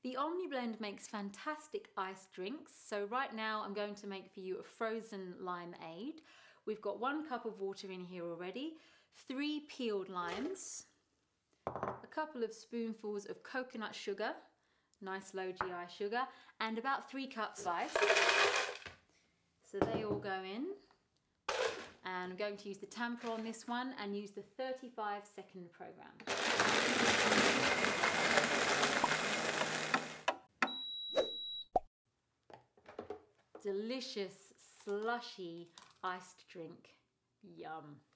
The OmniBlend makes fantastic iced drinks. So right now I'm going to make for you a frozen limeade. We've got 1 cup of water in here already, 3 peeled limes, a couple of spoonfuls of coconut sugar, nice low GI sugar, and about 3 cups of ice. So they all go in. And I'm going to use the tamper on this one and use the 35-second program. Delicious, slushy iced drink. Yum.